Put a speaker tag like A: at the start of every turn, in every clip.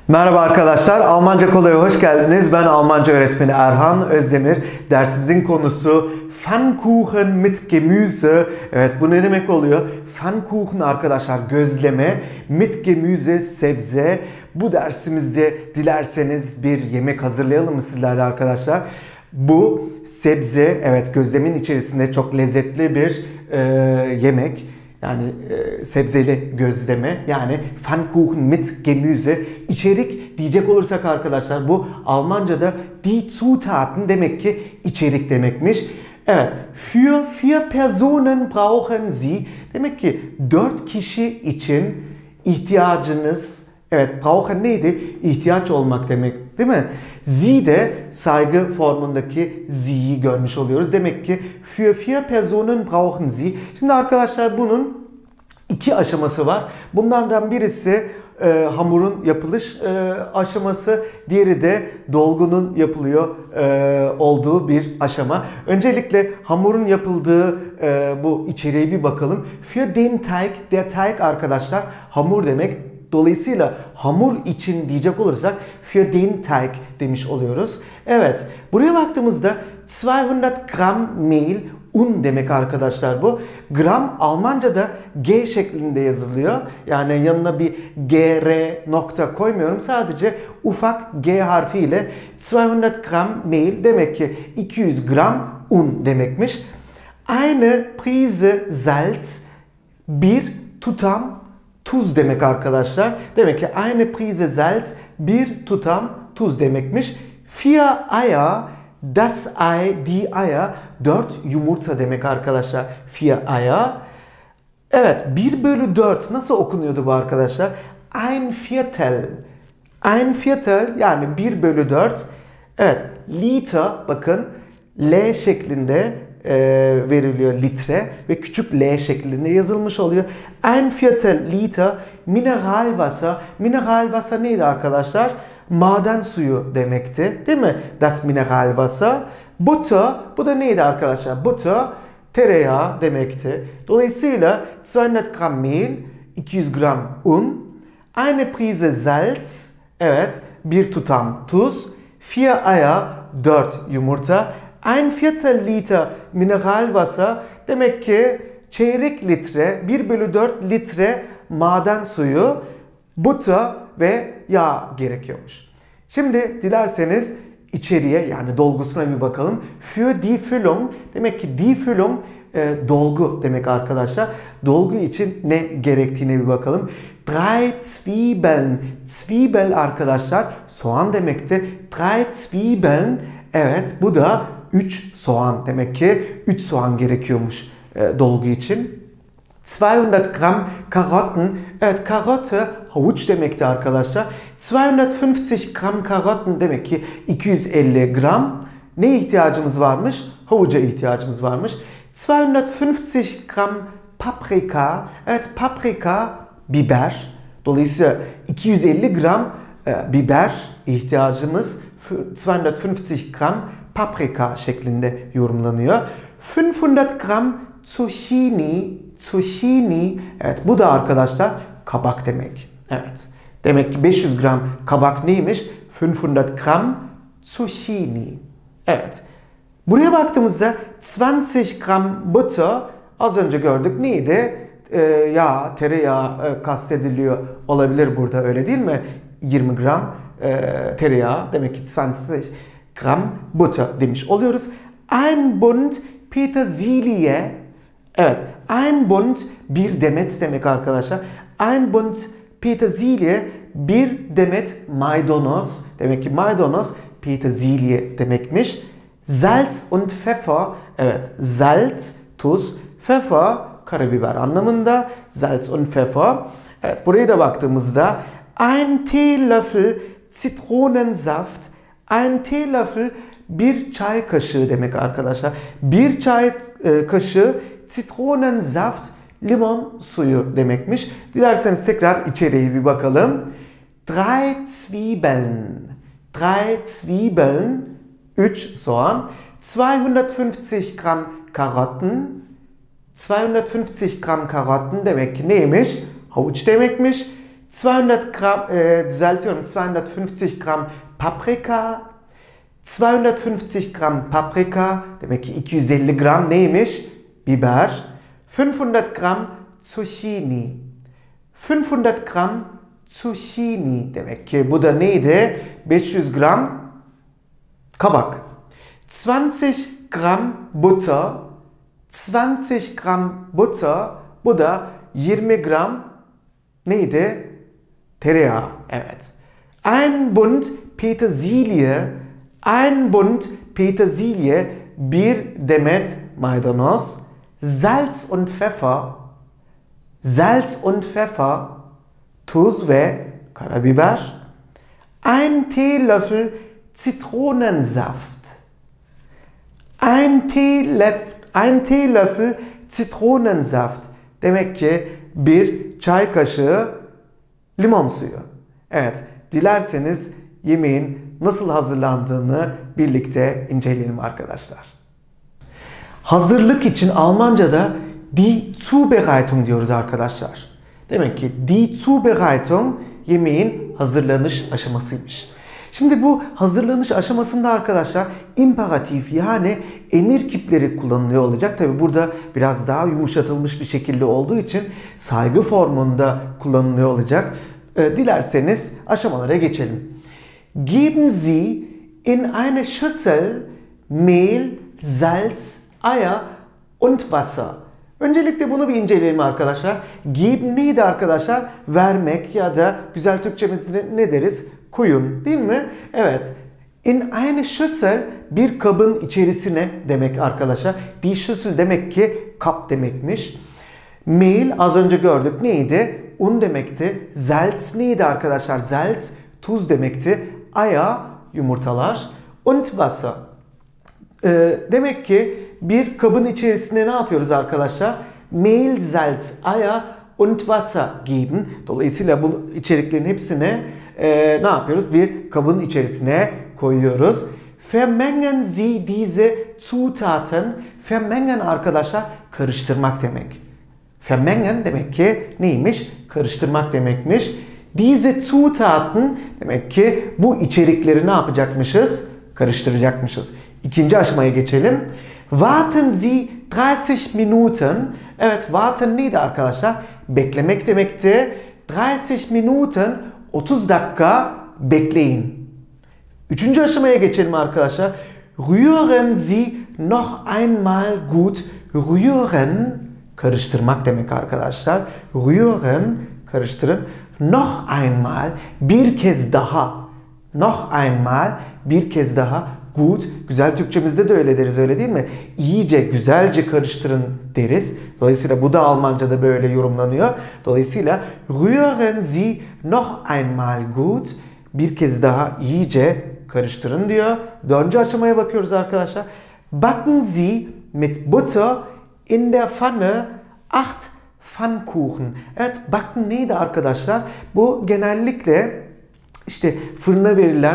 A: Merhaba arkadaşlar, Almanca Kolay'a hoş geldiniz. Ben Almanca öğretmeni Erhan Özdemir. Dersimizin konusu Pfannkuchen mit Gemüse. Evet, bu ne demek oluyor? Pfannkuchen arkadaşlar, gözleme, mit Gemüse, sebze. Bu dersimizde dilerseniz bir yemek hazırlayalım mı sizlerle arkadaşlar? Bu sebze, evet, gözlemin içerisinde çok lezzetli bir yemek. Yani sebzeli gözleme, yani Pfannkuchen mit Gemüse. İçerik diyecek olursak arkadaşlar, bu Almanca'da die Zutaten demek ki içerik demekmiş. Evet, für vier Personen brauchen Sie, demek ki 4 kişi için ihtiyacınız, evet, brauchen neydi? İhtiyaç olmak demek, değil mi? Sie de saygı formundaki Sie'yi görmüş oluyoruz. Demek ki für vier Personen brauchen Sie. Şimdi arkadaşlar bunun iki aşaması var. Bunlardan birisi hamurun yapılış aşaması, diğeri de dolgunun yapılıyor olduğu bir aşama. Öncelikle hamurun yapıldığı bu içeriğe bir bakalım. Für den Teig, der Teig arkadaşlar hamur demek. Dolayısıyla hamur için diyecek olursak für den Teig demiş oluyoruz. Evet, buraya baktığımızda 200 gram mehl, un demek arkadaşlar bu. Gram Almanca'da G şeklinde yazılıyor. Yani yanına bir GR nokta koymuyorum. Sadece ufak G harfi ile 200 gram mehl demek ki 200 gram un demekmiş. Eine Prise Salz, bir tutam tuz demek arkadaşlar. Demek ki eine Prise Salz, bir tutam tuz demekmiş. Vier Eier, das Ei, die Eier, 4 yumurta demek arkadaşlar. Vier Eier. Evet, 1/4 nasıl okunuyordu bu arkadaşlar? Ein Viertel. Ein Viertel yani 1/4. Evet, liter, bakın L şeklinde veriliyor litre ve küçük L şeklinde yazılmış oluyor. Ein Viertel Liter Mineralwasser. Mineralwasser neydi arkadaşlar? Maden suyu demekti, değil mi? Das Mineralwasser. Butter, bu da neydi arkadaşlar? Butter, tereyağı demekti. Dolayısıyla 200 gram mehl, 200 gram un, eine Prise Salz, evet, bir tutam tuz, 4 Eier, 4 yumurta, ein Viertel Liter Mineralwasser, demek ki çeyrek litre, 1/4 litre maden suyu, butter ve yağ gerekiyormuş. Şimdi dilerseniz içeriye, yani dolgusuna bir bakalım. Für die Füllung, demek ki die Füllung dolgu demek arkadaşlar. Dolgu için ne gerektiğine bir bakalım. 3 Zwiebeln. Zwiebel arkadaşlar soğan demekti. 3 Zwiebeln, evet, bu da 3 soğan. Demek ki 3 soğan gerekiyormuş dolgu için. 200 gram Karotten. Evet, karotte havuç demekti arkadaşlar. 250 gram Karotten demek ki 250 gram. Neye ihtiyacımız varmış? Havuca ihtiyacımız varmış. 250 gram Paprika. Evet, paprika biber. Dolayısıyla 250 gram biber ihtiyacımız 250 gram paprika şeklinde yorumlanıyor. 500 gram Zucchini. Zucchini, evet, bu da arkadaşlar kabak demek. Evet. Demek ki 500 gram kabak neymiş? 500 gram Zucchini. Evet. Buraya baktığımızda 20 gram butter, az önce gördük neydi? Yağ, tereyağı kastediliyor olabilir burada, öyle değil mi? 20 gram tereyağı, demek ki 20 gram butter demiş oluyoruz. Ein Bund Petersilie. Evet, ein Bund bir demet demek arkadaşlar. Ein Bund Petersilie, bir demet maydanoz. Demek ki maydanoz Petersilie demekmiş. Salz und Pfeffer. Evet, Salz, tuz, Pfeffer, karabiber anlamında. Salz und Pfeffer. Evet, buraya da baktığımızda ein Teelöffel Zitronensaft. Ein Teelöffel bir çay kaşığı demek arkadaşlar. Bir çay kaşığı Zitronensaft, limon suyu demekmiş. Dilerseniz tekrar içeriğe bir bakalım. 3 Zwiebeln. 3 Zwiebeln, 3 soğan. 250 gram Karotten. 250 gram Karotten demek ki neymiş? Havuç demekmiş. 200 Gramm, düzeltiyorum, 250 Gramm Paprika, 250 Gramm Paprika, demek ki 250 gram neymiş? Biber, 500 Gramm Zucchini, 500 Gramm Zucchini, demek ki bu da neydi? 500 gram kabak, 20 Gramm Butter, 20 Gramm Butter, bu da 20 gram neydi? Tereyağı, evet. Ein Bund Petersilie, ein Bund Petersilie, bir demet maydanoz, Salz und Pfeffer, Salz und Pfeffer, tuz ve karabiber, ein Teelöffel Zitronensaft, ein Teelöffel Zitronensaft, demek ki bir çay kaşığı limon suyu. Evet, dilerseniz yemeğin nasıl hazırlandığını birlikte inceleyelim arkadaşlar. Hazırlık için Almanca'da die Zubereitung diyoruz arkadaşlar. Demek ki die Zubereitung yemeğin hazırlanış aşamasıymış. Şimdi bu hazırlanış aşamasında arkadaşlar imperatif yani emir kipleri kullanılıyor olacak. Tabi burada biraz daha yumuşatılmış bir şekilde olduğu için saygı formunda kullanılıyor olacak. Dilerseniz aşamalara geçelim. Geben Sie in eine Schüssel Mehl, Salz, Eier und Wasser. Öncelikle bunu bir inceleyelim arkadaşlar. Geben neydi arkadaşlar? Vermek ya da güzel Türkçemizde ne deriz? Koyun, değil mi? Evet. In eine Schüssel, bir kabın içerisine demek arkadaşlar. Die Schüssel demek ki kap demekmiş. Mehl az önce gördük neydi? Un demekti. Salz neydi arkadaşlar? Salz tuz demekti. Eier yumurtalar. Und Wasser. Demek ki bir kabın içerisine ne yapıyoruz arkadaşlar? Mehl, Salz, Eier und Wasser geben. Dolayısıyla bu içeriklerin hepsine ne yapıyoruz? Bir kabın içerisine koyuyoruz. Vermengen Sie diese Zutaten. Vermengen arkadaşlar karıştırmak demek. Vermengen demek ki neymiş? Karıştırmak demekmiş. Diese Zutaten demek ki bu içerikleri ne yapacakmışız? Karıştıracakmışız. İkinci aşamaya geçelim. Warten Sie 30 Minuten. Evet, warten neydi arkadaşlar? Beklemek demekti. 30 Minuten 30 dakika bekleyin. Üçüncü aşamaya geçelim arkadaşlar. Rühren Sie noch einmal gut. Rühren karıştırmak demek arkadaşlar. Rühren karıştırın. Noch einmal bir kez daha. Noch einmal bir kez daha. Gut, güzel Türkçemizde de öyle deriz, öyle değil mi? İyice, güzelce karıştırın deriz. Dolayısıyla bu da Almanca'da böyle yorumlanıyor. Dolayısıyla rühren Sie noch einmal gut. Bir kez daha iyice karıştırın diyor. Dördüncü aşamaya bakıyoruz arkadaşlar. Backen Sie mit Butter in der Pfanne 8 Pfannkuchen. Evet, backen neydi arkadaşlar? Bu genellikle İşte fırına verilen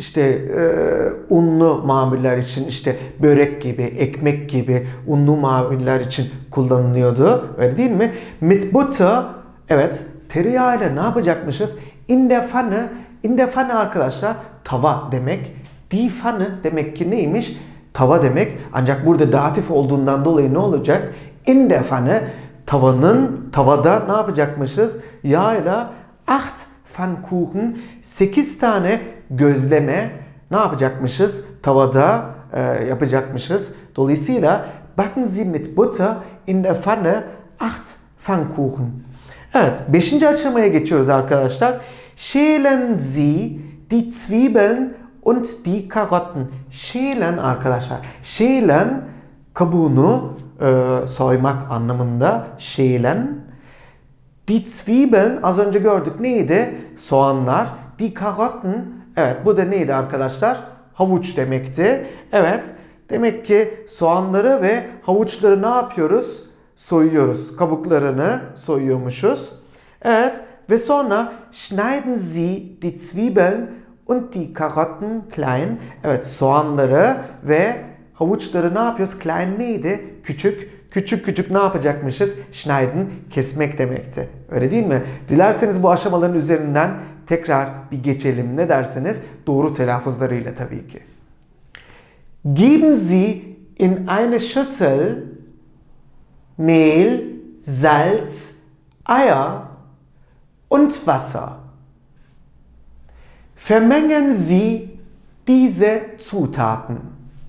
A: unlu mamuller için börek gibi, ekmek gibi unlu mamuller için kullanılıyordu. Öyle değil mi? Mit Butter, evet, tereyağıyla ne yapacakmışız? In der Pfanne, in der Pfanne arkadaşlar tava demek. Die Pfanne demek ki neymiş? Tava demek. Ancak burada datif olduğundan dolayı ne olacak? In der Pfanne, tavada ne yapacakmışız? Yağıyla 8 Pfannkuchen, 8 tane gözleme ne yapacakmışız? Tavada yapacakmışız. Dolayısıyla backen Sie mit Butter in der Pfanne 8 Pfannkuchen. Evet, 5. aşamaya geçiyoruz arkadaşlar. Schälen Sie die Zwiebeln und die Karotten. Schälen arkadaşlar. Schälen kabuğunu soymak anlamında. Schälen. Die Zwiebeln az önce gördük neydi? Soğanlar. Die Karotten, evet bu da neydi arkadaşlar? Havuç demekti. Evet, demek ki soğanları ve havuçları ne yapıyoruz? Soyuyoruz. Kabuklarını soyuyormuşuz. Evet ve sonra schneiden Sie die Zwiebeln und die Karotten klein. Evet, soğanları ve havuçları ne yapıyoruz? Klein neydi? Küçük küçük küçük ne yapacakmışız? Schneiden, kesmek demekti. Öyle değil mi? Dilerseniz bu aşamaların üzerinden tekrar bir geçelim. Ne derseniz doğru telaffuzlarıyla tabii ki. Geben Sie in eine Schüssel Mehl, Salz, Eier und Wasser. Vermengen Sie diese Zutaten.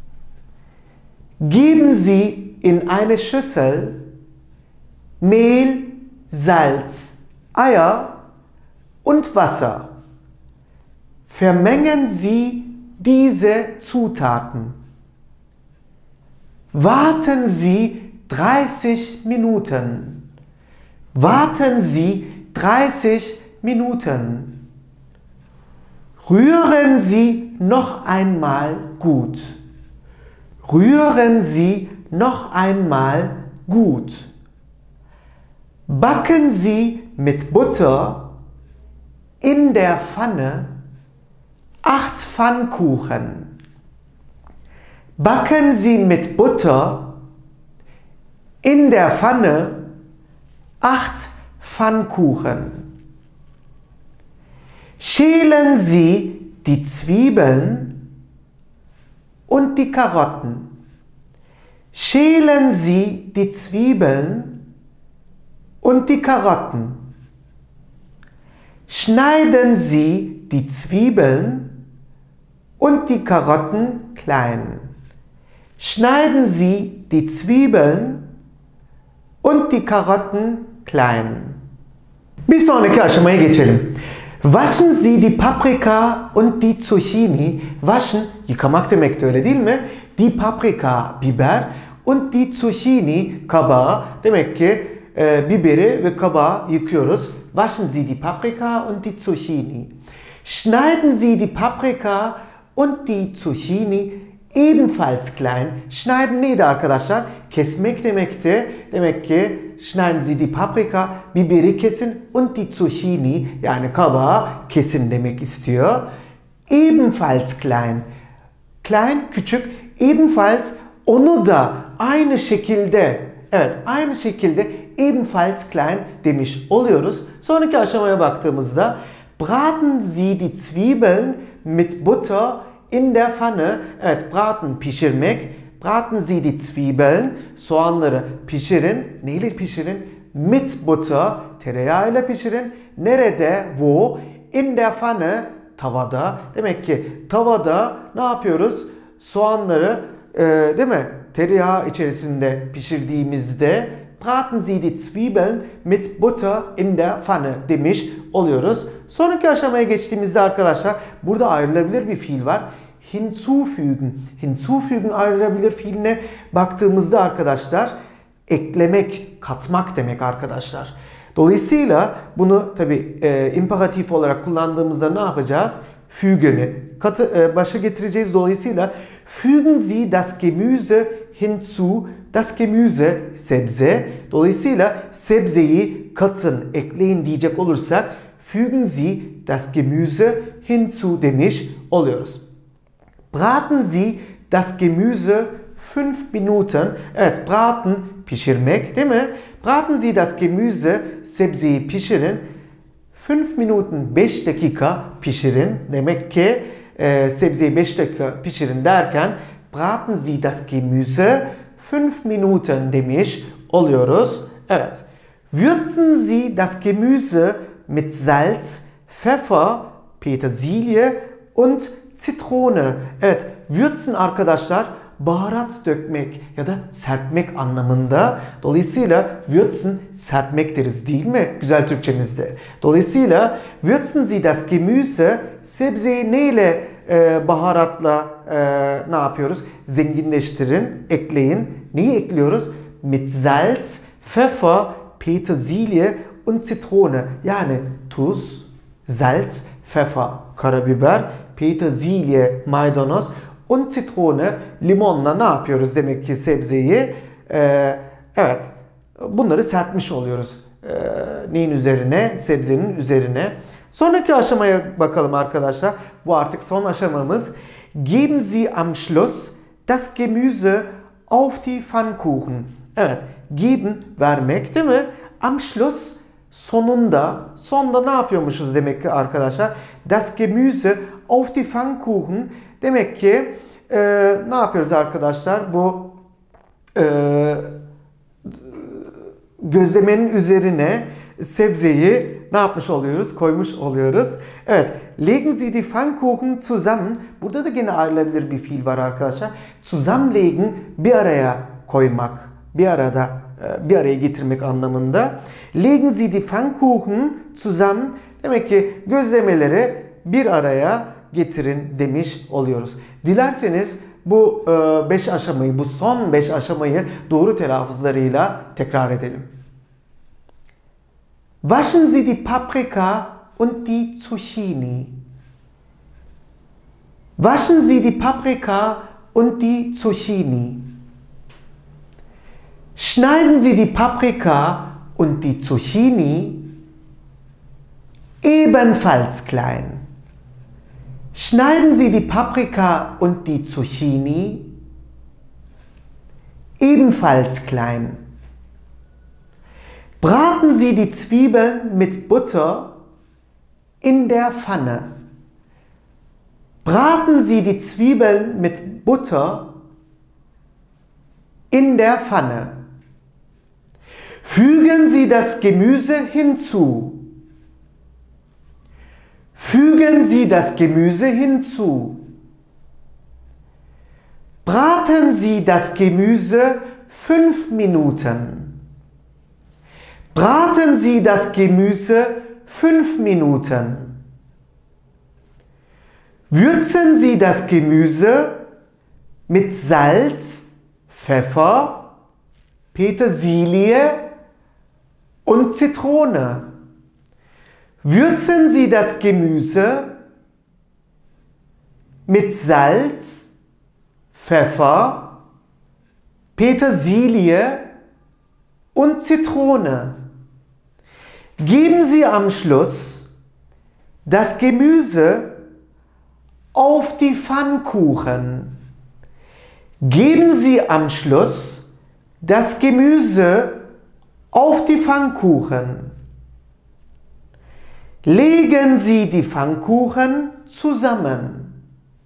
A: Geben Sie in eine Schüssel Mehl, Salz, Eier und Wasser. Vermengen Sie diese Zutaten. Warten Sie 30 Minuten. Warten Sie 30 Minuten. Rühren Sie noch einmal gut. Rühren Sie noch einmal gut. Backen Sie mit Butter in der Pfanne 8 Pfannkuchen. Backen Sie mit Butter in der Pfanne 8 Pfannkuchen. Schälen Sie die Zwiebeln und die Karotten. Schälen Sie die Zwiebeln und die Karotten. Schneiden Sie die Zwiebeln und die Karotten klein. Schneiden Sie die Zwiebeln und die Karotten klein. Bir sonraki aşamaya geçelim. Waschen Sie die Paprika und die Zucchini. Waschen, yıkamak demekti öyle değil mi? Die Paprika, biber und die Zucchini, kabağı. Demek ki biberi ve kabağı yıkıyoruz. Waschen Sie die Paprika und die Zucchini. Schneiden Sie die Paprika und die Zucchini ebenfalls klein. Schneiden neydi arkadaşlar? Kesmek demekti. Demek ki schneiden Sie die Paprika, biberi kesin und die Zucchini yani kabağı kesin demek istiyor. Ebenfalls klein. Klein, küçük. Ebenfalls onu da aynı şekilde, evet aynı şekilde ebenfalls klein demiş oluyoruz. Sonraki aşamaya baktığımızda braten Sie die Zwiebeln mit Butter in der Pfanne. Evet, braten pişirmek. Braten Sie die Zwiebeln, soğanları pişirin. Neyle pişirin? Mit Butter, tereyağıyla pişirin. Nerede? Wo? In der Pfanne, tavada. Demek ki tavada ne yapıyoruz? Soğanları değil mi? Tereyağı içerisinde pişirdiğimizde braten Sie die Zwiebeln mit Butter in der Pfanne demiş oluyoruz. Sonraki aşamaya geçtiğimizde arkadaşlar burada ayrılabilir bir fiil var. Hinzufügen. Hinzufügen ayrılabilir fiiline baktığımızda arkadaşlar eklemek, katmak demek arkadaşlar. Dolayısıyla bunu tabi imperatif olarak kullandığımızda ne yapacağız? Fügen'i başa getireceğiz. Dolayısıyla fügen Sie das Gemüse hinzu. Das Gemüse sebze. Dolayısıyla sebzeyi katın, ekleyin diyecek olursak fügen Sie das Gemüse hinzu demiş oluyoruz. Braten Sie das Gemüse 5 Minuten. Evet, braten pişirmek değil mi? Braten Sie das Gemüse, sebzeyi pişirin. 5 Minuten 5 dakika pişirin. Demek ki sebzeyi 5 dakika pişirin derken braten Sie das Gemüse 5 Minuten demiş oluyoruz. Evet. Würzen Sie das Gemüse mit Salz, Pfeffer, Petersilie und Zitrone. Evet, würzen arkadaşlar baharat dökmek ya da serpmek anlamında. Dolayısıyla würzen serpmek deriz değil mi güzel Türkçemizde? Dolayısıyla würzen Sie das Gemüse, sebzeyi neyle baharatla ne yapıyoruz? Zenginleştirin, ekleyin. Neyi ekliyoruz? Mit Salz, Pfeffer, Petersilie und Zitrone. Yani tuz, salz, Pfeffer, karabiber, Petersilie, maydanoz und Zitrone, limonla ne yapıyoruz demek ki sebzeyi? Evet, bunları serpmiş oluyoruz. Neyin üzerine? Sebzenin üzerine. Sonraki aşamaya bakalım arkadaşlar. Bu artık son aşamamız. Geben Sie am Schluss das Gemüse auf die Pfannkuchen. Evet, geben vermek değil mi? Am Schluss sonda ne yapıyormuşuz demek ki arkadaşlar? Das Gemüse auf die Pfannkuchen. Demek ki ne yapıyoruz arkadaşlar? Bu gözlemenin üzerine sebzeyi ne yapmış oluyoruz? Koymuş oluyoruz. Evet. Legen Sie die Pfannkuchen zusammen. Burada da gene ayrılabilir bir fiil var arkadaşlar. Zusammenlegen, bir araya koymak. Bir araya getirmek anlamında. Legen Sie die Pfannkuchen zusammen. Demek ki gözlemeleri bir araya getirin demiş oluyoruz. Dilerseniz bu 5 aşamayı, bu son 5 aşamayı doğru telaffuzlarıyla tekrar edelim. Waschen Sie die Paprika und die Zucchini. Waschen Sie die Paprika und die Zucchini. Schneiden Sie die Paprika und die Zucchini ebenfalls klein. Schneiden Sie die Paprika und die Zucchini ebenfalls klein. Braten Sie die Zwiebeln mit Butter in der Pfanne. Braten Sie die Zwiebeln mit Butter in der Pfanne. Fügen Sie das Gemüse hinzu. Fügen Sie das Gemüse hinzu. Braten Sie das Gemüse 5 Minuten. Braten Sie das Gemüse 5 Minuten. Würzen Sie das Gemüse mit Salz, Pfeffer, Petersilie und Zitrone. Würzen Sie das Gemüse mit Salz, Pfeffer, Petersilie und Zitrone. Geben Sie am Schluss das Gemüse auf die Pfannkuchen. Geben Sie am Schluss das Gemüse auf die Pfannkuchen. Legen Sie die Pfannkuchen zusammen.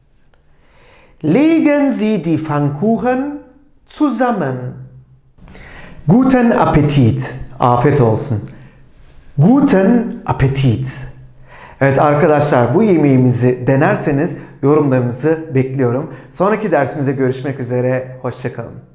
A: Legen Sie die Pfannkuchen zusammen. Guten Appetit. Afiyet olsun. Guten Appetit. Evet arkadaşlar, bu yemeğimizi denerseniz yorumlarınızı bekliyorum. Sonraki dersimize görüşmek üzere. Hoşça kalın.